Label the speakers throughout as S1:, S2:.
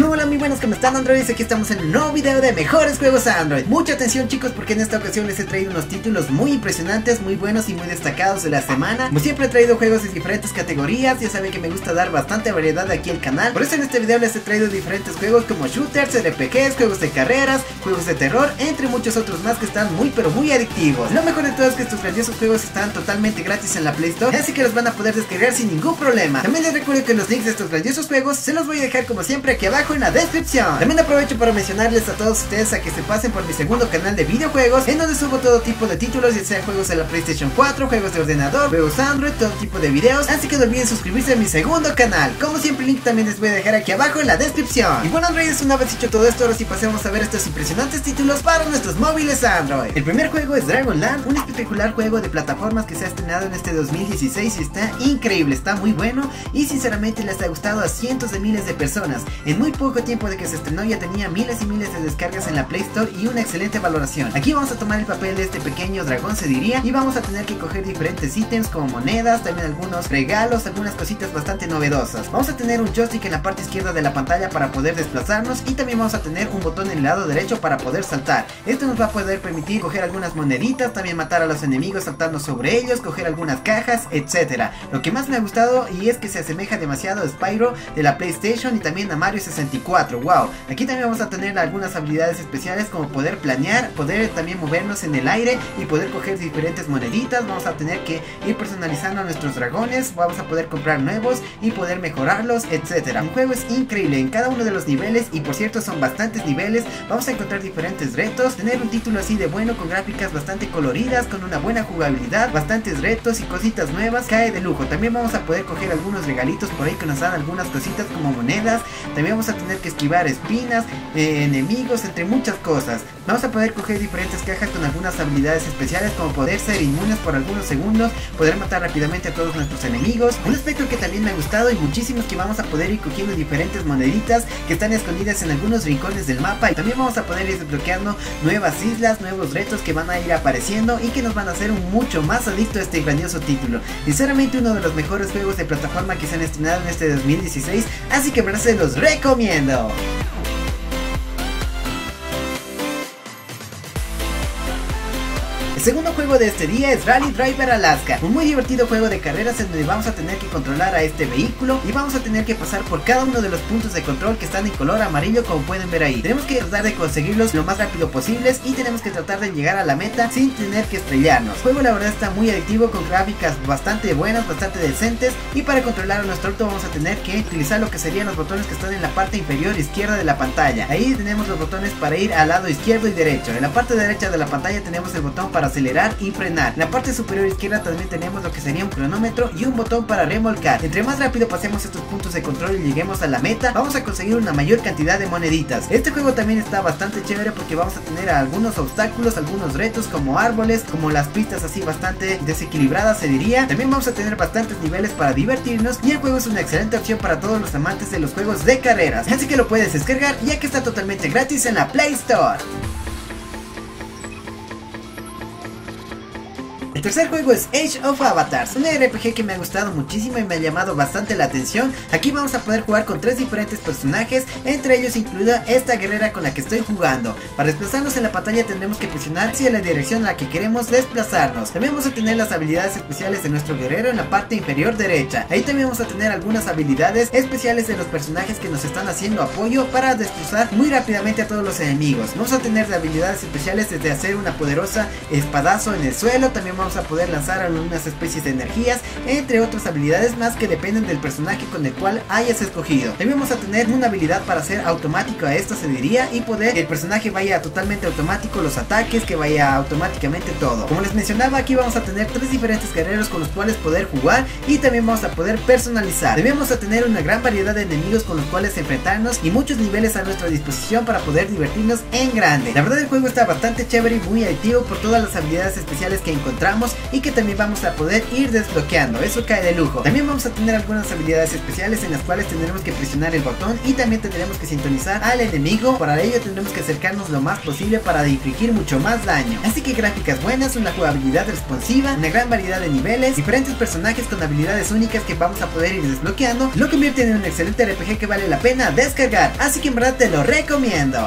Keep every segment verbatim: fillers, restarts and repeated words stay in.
S1: Hola muy buenos, ¿cómo están Androids? Aquí estamos en un nuevo video de mejores juegos Android. Mucha atención chicos, porque en esta ocasión les he traído unos títulos muy impresionantes, muy buenos y muy destacados de la semana. Como siempre he traído juegos de diferentes categorías, ya saben que me gusta dar bastante variedad aquí al canal. Por eso en este video les he traído diferentes juegos como shooters, R P Gs, juegos de carreras, juegos de terror, entre muchos otros más que están muy pero muy adictivos. Lo mejor de todo es que estos grandiosos juegos están totalmente gratis en la Play Store, así que los van a poder descargar sin ningún problema. También les recuerdo que los links de estos grandiosos juegos se los voy a dejar como siempre aquí abajo en la descripción. También aprovecho para mencionarles a todos ustedes a que se pasen por mi segundo canal de videojuegos, en donde subo todo tipo de títulos, ya sean juegos de la PlayStation cuatro, juegos de ordenador, juegos Android, todo tipo de videos, así que no olviden suscribirse a mi segundo canal. Como siempre el link también les voy a dejar aquí abajo en la descripción. Y bueno Androides, una vez dicho todo esto, ahora sí pasemos a ver estos impresionantes títulos para nuestros móviles Android. El primer juego es Dragonland, un espectacular juego de plataformas que se ha estrenado en este dos mil dieciséis y está increíble, está muy bueno y sinceramente les ha gustado a cientos de miles de personas. En muy poco tiempo de que se estrenó ya tenía miles y miles de descargas en la Play Store y una excelente valoración. Aquí vamos a tomar el papel de este pequeño dragón, se diría, y vamos a tener que coger diferentes ítems como monedas, también algunos regalos, algunas cositas bastante novedosas. Vamos a tener un joystick en la parte izquierda de la pantalla para poder desplazarnos y también vamos a tener un botón en el lado derecho para poder saltar. Esto nos va a poder permitir coger algunas moneditas, también matar a los enemigos saltando sobre ellos, coger algunas cajas, etcétera. Lo que más me ha gustado y es que se asemeja demasiado a Spyro de la PlayStation y también a Mario sesenta y cuatro. Wow, aquí también vamos a tener algunas habilidades especiales como poder planear, poder también movernos en el aire y poder coger diferentes moneditas. Vamos a tener que ir personalizando a nuestros dragones, vamos a poder comprar nuevos y poder mejorarlos, etcétera. El juego es increíble en cada uno de los niveles y por cierto son bastantes niveles. Vamos a encontrar diferentes retos, tener un título así de bueno con gráficas bastante coloridas, con una buena jugabilidad, bastantes retos y cositas nuevas, cae de lujo. También vamos a poder coger algunos regalitos por ahí que nos dan algunas cositas como monedas. También vamos a tener que esquivar espinas, eh, enemigos, entre muchas cosas. Vamos a poder coger diferentes cajas con algunas habilidades especiales como poder ser inmunes por algunos segundos, poder matar rápidamente a todos nuestros enemigos. Un aspecto que también me ha gustado y muchísimo es que vamos a poder ir cogiendo diferentes moneditas que están escondidas en algunos rincones del mapa y también vamos a poder ir desbloqueando nuevas islas, nuevos retos que van a ir apareciendo y que nos van a hacer un mucho más adicto a este grandioso título. Sinceramente uno de los mejores juegos de plataforma que se han estrenado en este dos mil dieciséis, así que verdad se los recomiendo. El segundo juego de este día es Rally Driver Alaska, un muy divertido juego de carreras en donde vamos a tener que controlar a este vehículo y vamos a tener que pasar por cada uno de los puntos de control que están en color amarillo, como pueden ver ahí. Tenemos que tratar de conseguirlos lo más rápido posibles y tenemos que tratar de llegar a la meta sin tener que estrellarnos. El juego la verdad está muy adictivo, con gráficas bastante buenas, bastante decentes, y para controlar a nuestro auto vamos a tener que utilizar lo que serían los botones que están en la parte inferior izquierda de la pantalla. Ahí tenemos los botones para ir al lado izquierdo y derecho. En la parte derecha de la pantalla tenemos el botón para acelerar y frenar. En la parte superior izquierda también tenemos lo que sería un cronómetro y un botón para remolcar. Entre más rápido pasemos estos puntos de control y lleguemos a la meta, vamos a conseguir una mayor cantidad de moneditas. Este juego también está bastante chévere porque vamos a tener algunos obstáculos, algunos retos como árboles, como las pistas así bastante desequilibradas se diría. También vamos a tener bastantes niveles para divertirnos y el juego es una excelente opción para todos los amantes de los juegos de carreras, así que lo puedes descargar ya que está totalmente gratis en la Play Store. El tercer juego es Age of Avatars, un R P G que me ha gustado muchísimo y me ha llamado bastante la atención. Aquí vamos a poder jugar con tres diferentes personajes, entre ellos incluida esta guerrera con la que estoy jugando. Para desplazarnos en la pantalla tendremos que presionar hacia la dirección a la que queremos desplazarnos. También vamos a tener las habilidades especiales de nuestro guerrero en la parte inferior derecha. Ahí también vamos a tener algunas habilidades especiales de los personajes que nos están haciendo apoyo para destrozar muy rápidamente a todos los enemigos. Vamos a tener habilidades especiales desde hacer una poderosa espadazo en el suelo, también vamos a poder lanzar algunas especies de energías, entre otras habilidades más que dependen del personaje con el cual hayas escogido. También vamos a tener una habilidad para hacer automático a esto se diría y poder que el personaje vaya totalmente automático los ataques, que vaya automáticamente todo. Como les mencionaba, aquí vamos a tener tres diferentes guerreros con los cuales poder jugar y también vamos a poder personalizar. También vamos a tener una gran variedad de enemigos con los cuales enfrentarnos y muchos niveles a nuestra disposición para poder divertirnos en grande. La verdad el juego está bastante chévere y muy adictivo por todas las habilidades especiales que encontramos tengamos y que también vamos a poder ir desbloqueando. Eso cae de lujo. También vamos a tener algunas habilidades especiales en las cuales tendremos que presionar el botón y también tendremos que sintonizar al enemigo. Para ello tendremos que acercarnos lo más posible para infligir mucho más daño. Así que gráficas buenas, una jugabilidad responsiva, una gran variedad de niveles, diferentes personajes con habilidades únicas que vamos a poder ir desbloqueando, lo convierte en un excelente R P G que vale la pena descargar. Así que en verdad te lo recomiendo.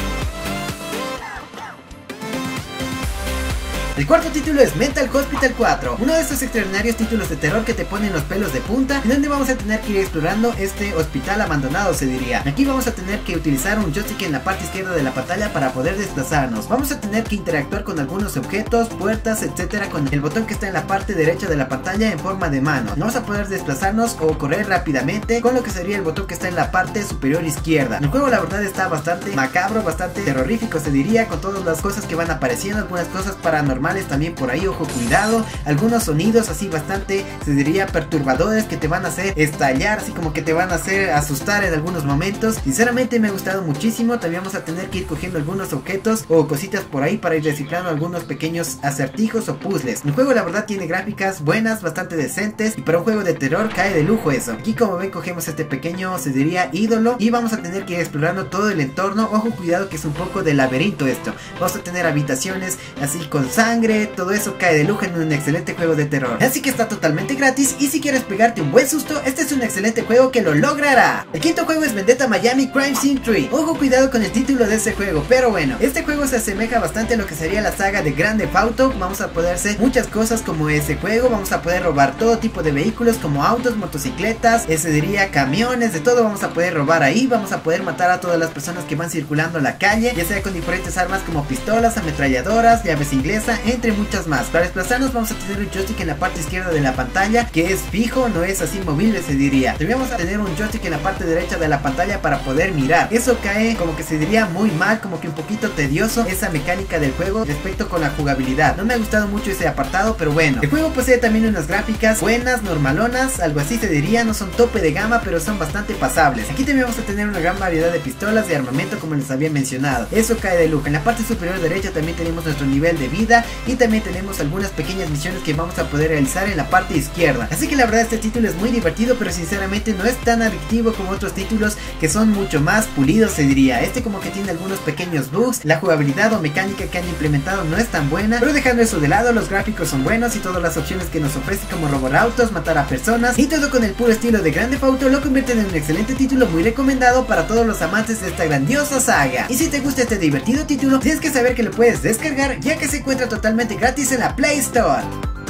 S1: El cuarto título es Mental Hospital cuatro, uno de estos extraordinarios títulos de terror que te ponen los pelos de punta, en donde vamos a tener que ir explorando este hospital abandonado, se diría. Aquí vamos a tener que utilizar un joystick en la parte izquierda de la pantalla para poder desplazarnos. Vamos a tener que interactuar con algunos objetos, puertas, etcétera, con el botón que está en la parte derecha de la pantalla en forma de mano. Vamos a poder desplazarnos o correr rápidamente con lo que sería el botón que está en la parte superior izquierda. El juego la verdad está bastante macabro, bastante terrorífico, se diría, con todas las cosas que van apareciendo, algunas cosas paranormales también por ahí, ojo, cuidado, algunos sonidos así bastante, se diría, perturbadores que te van a hacer estallar, así como que te van a hacer asustar en algunos momentos. Sinceramente me ha gustado muchísimo. También vamos a tener que ir cogiendo algunos objetos o cositas por ahí para ir reciclando algunos pequeños acertijos o puzzles. El juego la verdad tiene gráficas buenas, bastante decentes, y para un juego de terror cae de lujo eso. Aquí como ven cogemos este pequeño, se diría, ídolo, y vamos a tener que ir explorando todo el entorno. Ojo, cuidado que es un poco de laberinto esto. Vamos a tener habitaciones así con sangre, todo eso cae de lujo en un excelente juego de terror. Así que está totalmente gratis, y si quieres pegarte un buen susto, este es un excelente juego que lo logrará. El quinto juego es Vendetta Miami Crime Scene tres. Ojo, cuidado con el título de ese juego, pero bueno, este juego se asemeja bastante a lo que sería la saga de Grand Theft Auto. Vamos a poder hacer muchas cosas como ese juego, vamos a poder robar todo tipo de vehículos como autos, motocicletas, ese diría camiones, de todo vamos a poder robar ahí. Vamos a poder matar a todas las personas que van circulando en la calle, ya sea con diferentes armas como pistolas, ametralladoras, llaves inglesas, entre muchas más. Para desplazarnos vamos a tener un joystick en la parte izquierda de la pantalla que es fijo, no es así movible, se diría. También vamos a tener un joystick en la parte derecha de la pantalla para poder mirar. Eso cae como que se diría muy mal, como que un poquito tedioso esa mecánica del juego respecto con la jugabilidad. No me ha gustado mucho ese apartado, pero bueno. El juego posee también unas gráficas buenas, normalonas, algo así se diría. No son tope de gama, pero son bastante pasables. Aquí también vamos a tener una gran variedad de pistolas, de armamento, como les había mencionado. Eso cae de lujo. En la parte superior derecha también tenemos nuestro nivel de vida, y también tenemos algunas pequeñas misiones que vamos a poder realizar en la parte izquierda. Así que la verdad este título es muy divertido, pero sinceramente no es tan adictivo como otros títulos que son mucho más pulidos, se diría. Este como que tiene algunos pequeños bugs, la jugabilidad o mecánica que han implementado no es tan buena, pero dejando eso de lado, los gráficos son buenos y todas las opciones que nos ofrece como robar autos, matar a personas y todo con el puro estilo de Grand Theft Auto lo convierten en un excelente título muy recomendado para todos los amantes de esta grandiosa saga. Y si te gusta este divertido título, tienes que saber que lo puedes descargar, ya que se encuentra totalmente gratis en la Play Store.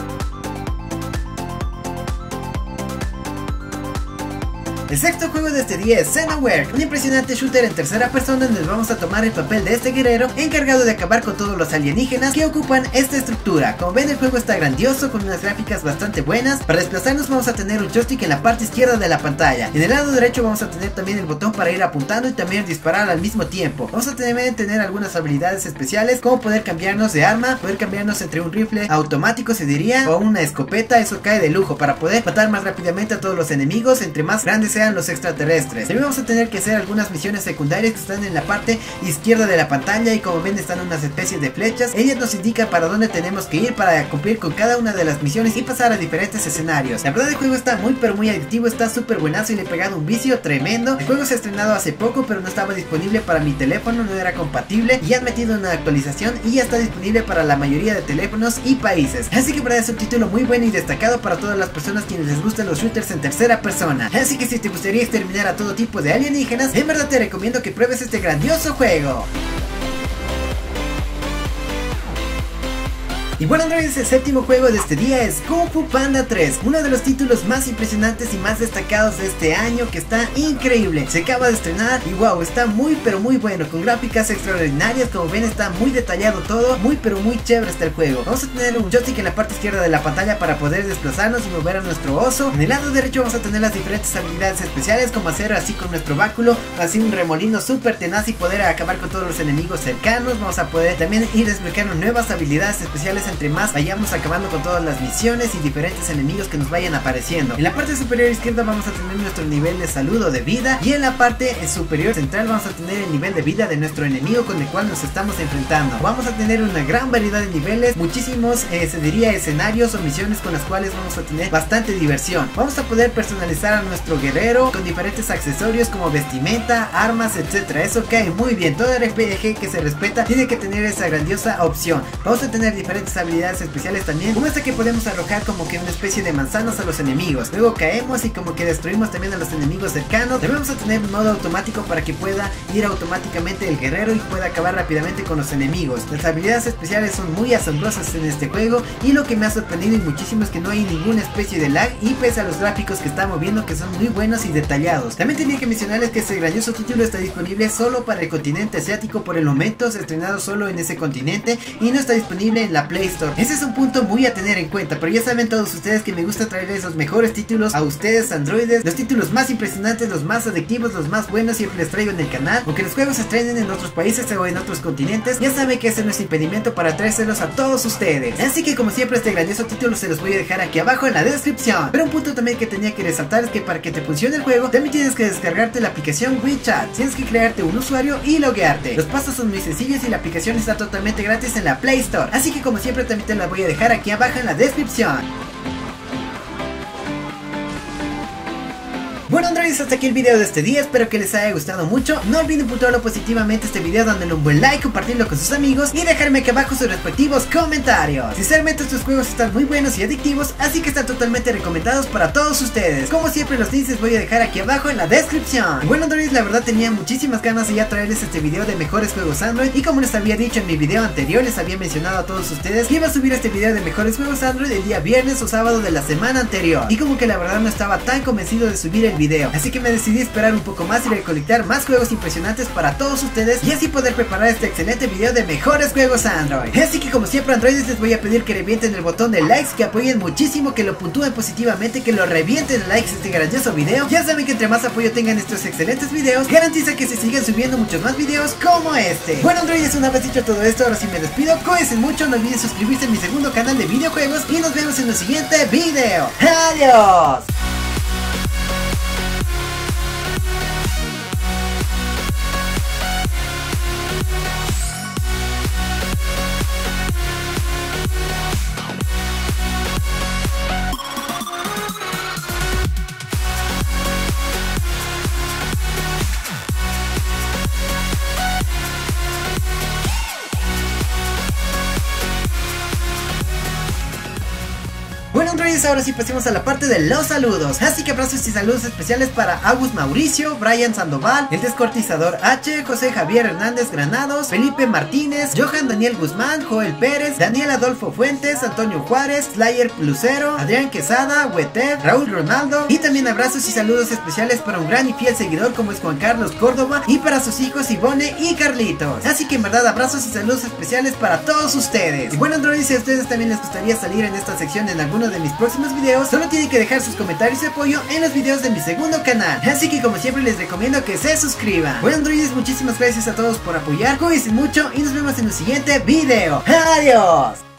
S1: El sexto juego de este día es Xenoware, un impresionante shooter en tercera persona donde vamos a tomar el papel de este guerrero encargado de acabar con todos los alienígenas que ocupan esta estructura. Como ven, el juego está grandioso con unas gráficas bastante buenas. Para desplazarnos vamos a tener un joystick en la parte izquierda de la pantalla. En el lado derecho vamos a tener también el botón para ir apuntando y también disparar al mismo tiempo. Vamos a tener, tener algunas habilidades especiales como poder cambiarnos de arma, poder cambiarnos entre un rifle automático se diría o una escopeta. Eso cae de lujo para poder matar más rápidamente a todos los enemigos entre más grandes sean los extraterrestres. También vamos a tener que hacer algunas misiones secundarias que están en la parte izquierda de la pantalla, y como ven están unas especies de flechas. Ellas nos indican para dónde tenemos que ir para cumplir con cada una de las misiones y pasar a diferentes escenarios. La verdad el juego está muy pero muy adictivo, está súper buenazo y le he pegado un vicio tremendo. El juego se ha estrenado hace poco pero no estaba disponible para mi teléfono, no era compatible, y han metido una actualización y ya está disponible para la mayoría de teléfonos y países. Así que para es un título muy bueno y destacado para todas las personas quienes les gustan los shooters en tercera persona. Así que si te gustaría exterminar a todo tipo de alienígenas, en verdad te recomiendo que pruebes este grandioso juego. Y bueno, androides, el séptimo juego de este día es Kung Fu Panda tres, uno de los títulos más impresionantes y más destacados de este año, que está increíble. Se acaba de estrenar y wow, está muy pero muy bueno, con gráficas extraordinarias. Como ven está muy detallado todo, muy pero muy chévere está el juego. Vamos a tener un joystick en la parte izquierda de la pantalla para poder desplazarnos y mover a nuestro oso. En el lado derecho vamos a tener las diferentes habilidades especiales, como hacer así con nuestro báculo, así un remolino súper tenaz y poder acabar con todos los enemigos cercanos. Vamos a poder también ir desbloqueando nuevas habilidades especiales entre más vayamos acabando con todas las misiones y diferentes enemigos que nos vayan apareciendo. En la parte superior izquierda vamos a tener nuestro nivel de salud o de vida, y en la parte superior central vamos a tener el nivel de vida de nuestro enemigo con el cual nos estamos enfrentando. Vamos a tener una gran variedad de niveles, muchísimos eh, se diría escenarios o misiones con las cuales vamos a tener bastante diversión. Vamos a poder personalizar a nuestro guerrero con diferentes accesorios como vestimenta, armas, etcétera. Eso cae muy bien. Todo R P G que se respeta tiene que tener esa grandiosa opción. Vamos a tener diferentes habilidades especiales también, como esta que podemos arrojar como que una especie de manzanas a los enemigos. Luego caemos y como que destruimos también a los enemigos cercanos. También vamos a tener un modo automático para que pueda ir automáticamente el guerrero y pueda acabar rápidamente con los enemigos. Las habilidades especiales son muy asombrosas en este juego, y lo que me ha sorprendido y muchísimo es que no hay ninguna especie de lag, y pese a los gráficos que estamos viendo que son muy buenos y detallados. También tenía que mencionarles que este grandioso título está disponible solo para el continente asiático por el momento, se ha estrenado solo en ese continente y no está disponible en la Play Store. Ese es un punto muy a tener en cuenta, pero ya saben todos ustedes que me gusta traerles los mejores títulos a ustedes androides, los títulos más impresionantes, los más adictivos, los más buenos, siempre les traigo en el canal. Aunque los juegos se estrenen en otros países o en otros continentes, ya saben que ese no es impedimento para traérselos a todos ustedes. Así que como siempre este grandioso título se los voy a dejar aquí abajo en la descripción. Pero un punto también que tenía que resaltar es que para que te funcione el juego también tienes que descargarte la aplicación WeChat. Tienes que crearte un usuario y loguearte. Los pasos son muy sencillos y la aplicación está totalmente gratis en la Play Store. Así que como siempre también te la voy a dejar aquí abajo en la descripción. Bueno androides, hasta aquí el video de este día, espero que les haya gustado mucho. No olviden puntuarlo positivamente este video dándole un buen like, compartirlo con sus amigos y dejarme aquí abajo sus respectivos comentarios. Sinceramente estos juegos están muy buenos y adictivos, así que están totalmente recomendados para todos ustedes. Como siempre los links les voy a dejar aquí abajo en la descripción. Bueno androides, la verdad tenía muchísimas ganas de ya traerles este video de mejores juegos Android, y como les había dicho en mi video anterior, les había mencionado a todos ustedes que iba a subir este video de mejores juegos Android el día viernes o sábado de la semana anterior, y como que la verdad no estaba tan convencido de subir el video video, así que me decidí esperar un poco más y recolectar más juegos impresionantes para todos ustedes, y así poder preparar este excelente video de mejores juegos Android. Así que como siempre androides, les voy a pedir que revienten el botón de likes, que apoyen muchísimo, que lo puntúen positivamente, que lo revienten de likes este grandioso video. Ya saben que entre más apoyo tengan estos excelentes videos, garantiza que se sigan subiendo muchos más videos como este. Bueno androides, una vez dicho todo esto, ahora sí me despido, cuídense mucho, no olviden suscribirse a mi segundo canal de videojuegos y nos vemos en el siguiente video. ¡Adiós! Bueno androides, ahora sí pasemos a la parte de los saludos. Así que abrazos y saludos especiales para Agus Mauricio, Brian Sandoval, el Descortizador H, José Javier Hernández Granados, Felipe Martínez, Johan Daniel Guzmán, Joel Pérez, Daniel Adolfo Fuentes, Antonio Juárez, Slayer Lucero, Adrián Quesada, Weter, Raúl Ronaldo, y también abrazos y saludos especiales para un gran y fiel seguidor como es Juan Carlos Córdoba, y para sus hijos Ivone y Carlitos. Así que en verdad abrazos y saludos especiales para todos ustedes. Y bueno androides, si a ustedes también les gustaría salir en esta sección en alguno de mis próximos videos, solo tienen que dejar sus comentarios y apoyo en los videos de mi segundo canal. Así que como siempre les recomiendo que se suscriban. Bueno androides, muchísimas gracias a todos por apoyar, cuídense mucho y nos vemos en el siguiente video. ¡Adiós!